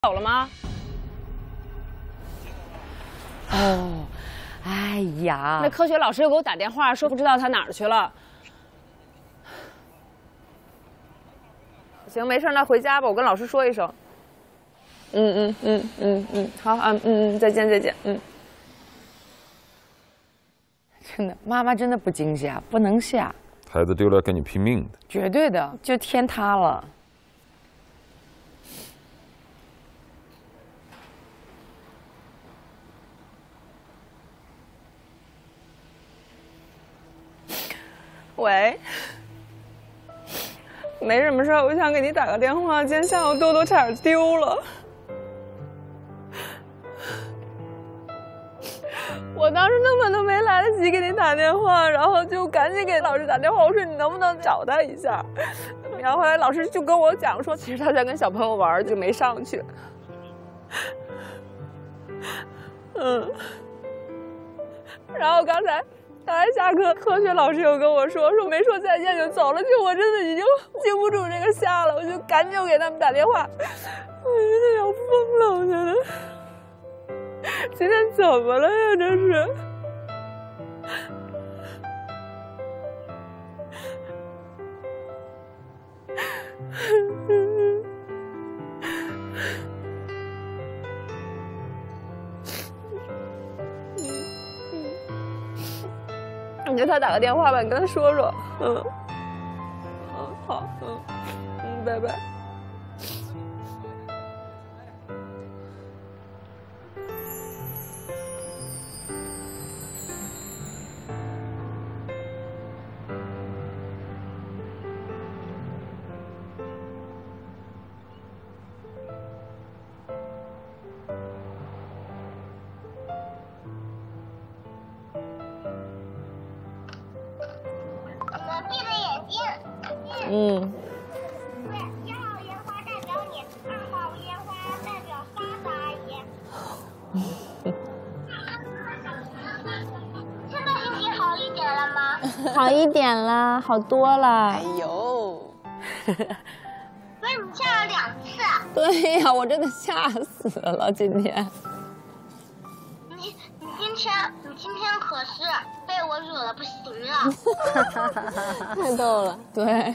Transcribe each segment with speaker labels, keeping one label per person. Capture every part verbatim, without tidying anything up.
Speaker 1: 走了吗？
Speaker 2: 哦，哎呀，
Speaker 1: 那科学老师又给我打电话说不知道他哪儿去了。行，没事，那回家吧，我跟老师说一声。嗯嗯嗯嗯嗯，好啊，嗯嗯，再见再见，嗯。
Speaker 2: 真的，妈妈真的不惊吓，不能吓。
Speaker 3: 孩子丢了跟你拼命的，
Speaker 2: 绝对的，就天塌了。
Speaker 1: 喂，没什么事儿，我想给你打个电话。今天下午豆豆差点丢了，我当时根本都没来得及给你打电话，然后就赶紧给老师打电话，我说你能不能找他一下？然后后来老师就跟我讲说，其实他在跟小朋友玩，就没上去。嗯，然后刚才。 刚才下课，科学老师又跟我说，说没说再见就走了，就我真的已经经不住这个吓了，我就赶紧给他们打电话，我真的要疯了，我觉得今天怎么了呀？这是。你给他打个电话吧，你跟他说说，嗯，嗯，好，嗯，嗯，拜拜。嗯。
Speaker 4: 对，一号烟花代表你，二号烟花代表发达阿姨。现在心情好一点了吗？
Speaker 5: 好一点啦，好多了。
Speaker 2: 哎呦，
Speaker 4: 所以你吓了两次。
Speaker 5: 对呀，我真的吓死了今天。
Speaker 4: 你你今天你今天可是被我惹得不行了。
Speaker 5: 太逗了。
Speaker 2: 对。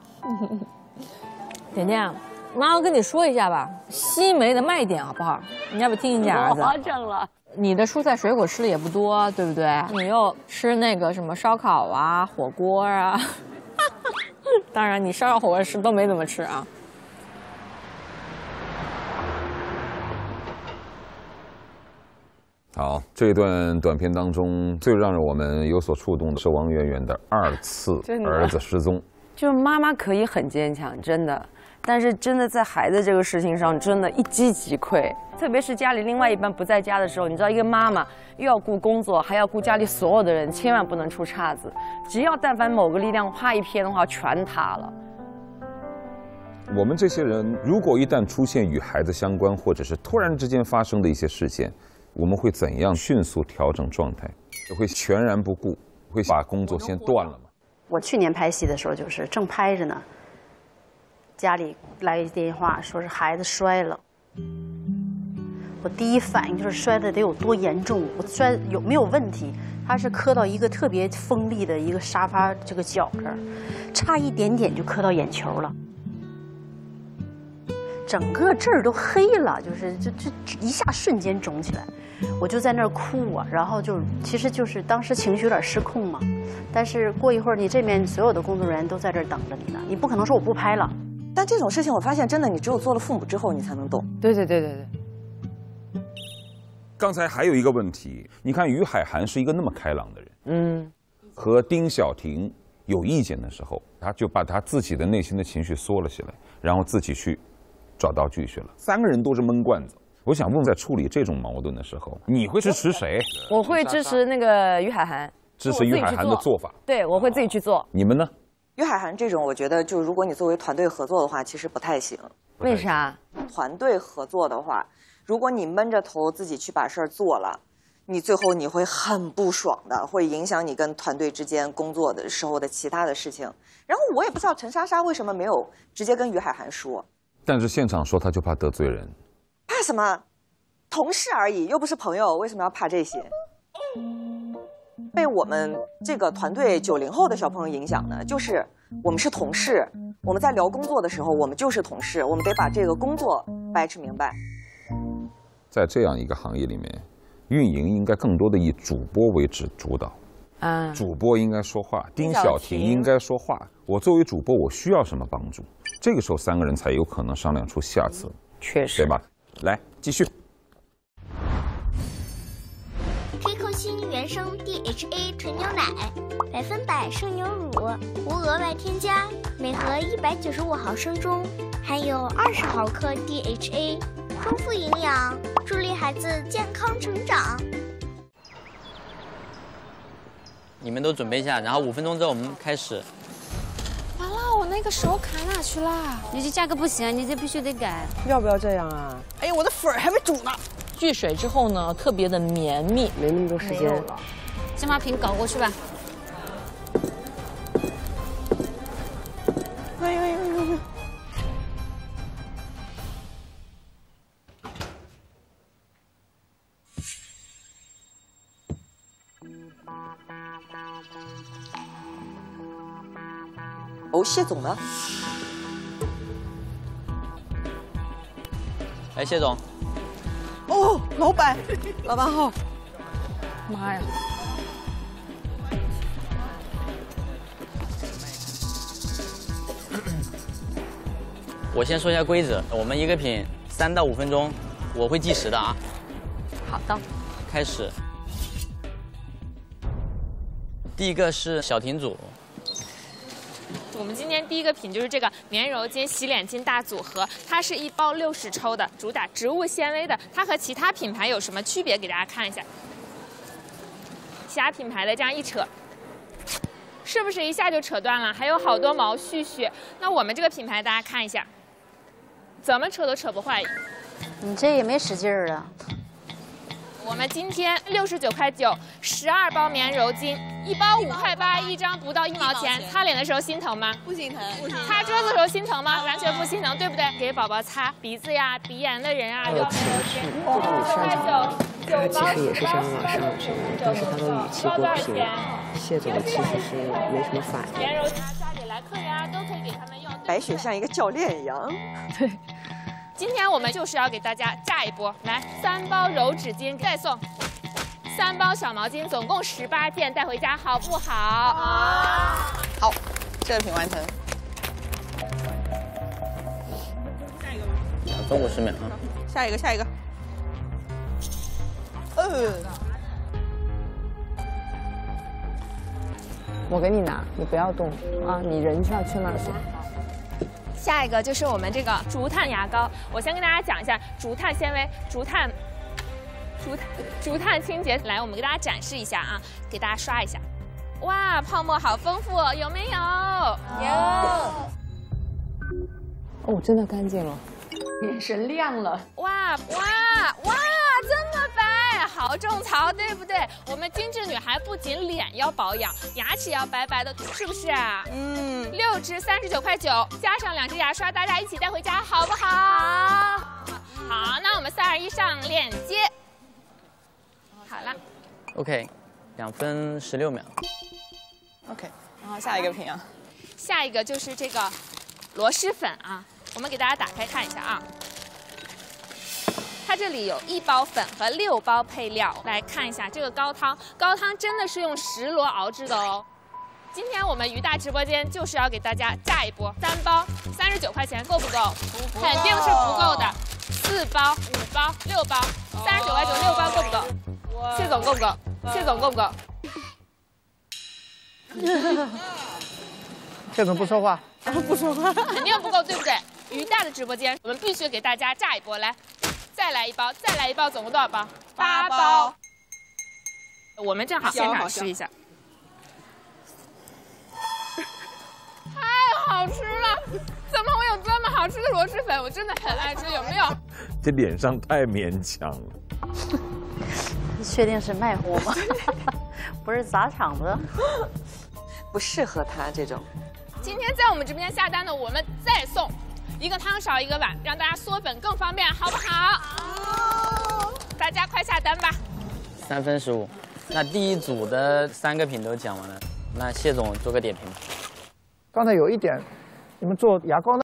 Speaker 5: 甜甜，妈妈跟你说一下吧，西梅的卖点好不好？你要不听一下，儿子？
Speaker 2: 我整了。
Speaker 5: 你的蔬菜水果吃的也不多，对不对？你又吃那个什么烧烤啊、火锅啊，当然你烧烤、火锅吃都没怎么吃啊。
Speaker 3: 好，这一段短片当中，最让我们有所触动的是王媛媛的二次儿子失踪。
Speaker 2: 就是妈妈可以很坚强，真的，但是真的在孩子这个事情上，真的一击即溃。特别是家里另外一半不在家的时候，你知道，一个妈妈又要顾工作，还要顾家里所有的人，千万不能出岔子。只要但凡某个力量啪一偏的话，全塌了。
Speaker 3: 我们这些人，如果一旦出现与孩子相关，或者是突然之间发生的一些事件，我们会怎样迅速调整状态？就会全然不顾，会把工作先断了吗？
Speaker 6: 我去年拍戏的时候，就是正拍着呢，家里来一电话，说是孩子摔了。我第一反应就是摔的得有多严重，我摔有没有问题？他是磕到一个特别锋利的一个沙发这个角这儿，差一点点就磕到眼球了，整个这儿都黑了，就是就就一下瞬间肿起来。我就在那儿哭啊，然后就其实就是当时情绪有点失控嘛。但是过一会儿，你这边所有的工作人员都在这儿等着你呢，你不可能说我不拍了。
Speaker 7: 但这种事情，我发现真的，你只有做了父母之后，你才能懂。
Speaker 2: 对对对对对。
Speaker 3: 刚才还有一个问题，你看于海涵是一个那么开朗的人，
Speaker 2: 嗯，
Speaker 3: 和丁晓婷有意见的时候，他就把他自己的内心的情绪缩了起来，然后自己去找道具去了。三个人都是闷罐子。我想问，在处理这种矛盾的时候，你会支持谁？
Speaker 2: 我会支持那个于海涵，
Speaker 3: 支持于海涵的做法。
Speaker 2: 对，我会自己去做。
Speaker 3: 你们呢？
Speaker 7: 于海涵这种，我觉得就如果你作为团队合作的话，其实不太行。
Speaker 2: 为啥？
Speaker 7: 团队合作的话，如果你闷着头自己去把事儿做了，你最后你会很不爽的，会影响你跟团队之间工作的时候的其他的事情。然后我也不知道陈莎莎为什么没有直接跟于海涵说。
Speaker 3: 但是现场说他就怕得罪人。
Speaker 7: 怕什么？同事而已，又不是朋友，为什么要怕这些？被我们这个团队九零后的小朋友影响呢，就是我们是同事，我们在聊工作的时候，我们就是同事，我们得把这个工作掰扯明白。
Speaker 3: 在这样一个行业里面，运营应该更多的以主播为主主导。
Speaker 2: 啊，
Speaker 3: 主播应该说话，丁晓
Speaker 2: 婷
Speaker 3: 婷应该说话。我作为主播，我需要什么帮助？这个时候三个人才有可能商量出下次，
Speaker 2: 确实，
Speaker 3: 对吧？来，继续。
Speaker 4: K 扣星原生 D H A 纯牛奶，百分百生牛乳，无额外添加，每盒一百九十五毫升中含有二十毫克 D H A， 丰富营养，助力孩子健康成长。
Speaker 8: 你们都准备一下，然后五分钟之后我们开始。
Speaker 5: 完了，我那个手卡哪去了？
Speaker 9: 你这价格不行，你这必须得改。
Speaker 2: 要不要这样啊？
Speaker 5: 哎呀，我的粉儿还没煮呢。聚水之后呢，特别的绵密，
Speaker 2: 没那么多时间。
Speaker 9: 先把瓶搞过去吧。
Speaker 5: 哎呦呦呦呦！
Speaker 7: 哦，谢总呢？
Speaker 8: 来，谢总。
Speaker 5: 哦，老板，老板好。妈呀！
Speaker 8: 我先说一下规则，我们一个品三到五分钟，我会计时的啊。
Speaker 9: 好的。
Speaker 8: 开始。第一个是小婷组。
Speaker 1: 我们今天第一个品就是这个棉柔巾洗脸巾大组合，它是一包六十抽的，主打植物纤维的。它和其他品牌有什么区别？给大家看一下。其他品牌的这样一扯，是不是一下就扯断了？还有好多毛絮絮。那我们这个品牌大家看一下，怎么扯都扯不坏。
Speaker 6: 你这也没使劲儿啊。
Speaker 1: 我们今天六十九块九，十二包棉柔巾，一包五块八，一张不到一毛钱。擦脸的时候心疼吗？
Speaker 5: 不心疼，不心疼。
Speaker 1: 擦桌子的时候心疼吗？完全不心疼，对不对？给宝宝擦鼻子呀、鼻炎的人啊，有棉柔巾，九块九，九包
Speaker 2: 其实也是想往上升，但是他的语气过平。谢总其实是没什么反应。
Speaker 1: 棉柔巾家里来客人啊，都可以给他们用。
Speaker 7: 白雪像一个教练一样。
Speaker 1: 对。今天我们就是要给大家炸一波，来三包柔纸巾再送三包小毛巾，总共十八件带回家，好不好？
Speaker 5: 好，好，这个品完成。
Speaker 8: 两分五十秒啊。
Speaker 5: 下一个，下一个。呃，
Speaker 2: 我给你拿，你不要动啊！你人是要去那儿去。
Speaker 1: 下一个就是我们这个竹炭牙膏，我先跟大家讲一下竹炭纤维、竹炭、竹炭、竹炭清洁。来，我们给大家展示一下啊，给大家刷一下。哇，泡沫好丰富哦，有没有？有。
Speaker 2: 哦，真的干净了，
Speaker 5: 眼神亮了。
Speaker 1: 哇哇哇，这么白，好种草，对不对？我们精致女孩不仅脸要保养，牙齿要白白的，是不是啊？嗯。六支三十九块九，加上两支牙刷，大家一起带回家，好不好？好。好，那我们三二一上链接。好了。
Speaker 8: OK， 两分十六秒。
Speaker 5: OK， 然后下一个品啊。
Speaker 1: 下一个就是这个螺蛳粉啊，我们给大家打开看一下啊。它这里有一包粉和六包配料，来看一下这个高汤，高汤真的是用石螺熬制的哦。今天我们鱼大直播间就是要给大家炸一波，三包三十九块钱够不够？不够，肯定是不够的。四包、五包、六包，三十九块九六包够不够？谢总够不够？谢总够不够？
Speaker 10: 谢总不说话，
Speaker 5: 不说话，
Speaker 1: 肯定不够，对不对？鱼大的直播间，我们必须给大家炸一波，来。再来一包，再来一包，总共多少包？八包。我们正好现场试一下，太好吃了！怎么会有这么好吃的螺蛳粉？我真的很爱吃，有没有？
Speaker 3: 这脸上太勉强了。
Speaker 6: 你确定是卖货吗？不是砸场子，
Speaker 7: 不适合他这种。
Speaker 1: 今天在我们直播间下单的，我们再送一个汤勺一个碗，让大家嗦粉更方便，好不好？ 下单吧。
Speaker 8: 三分十五。那第一组的三个品都讲完了，那谢总做个点评。
Speaker 10: 刚才有一点，你们做牙膏呢？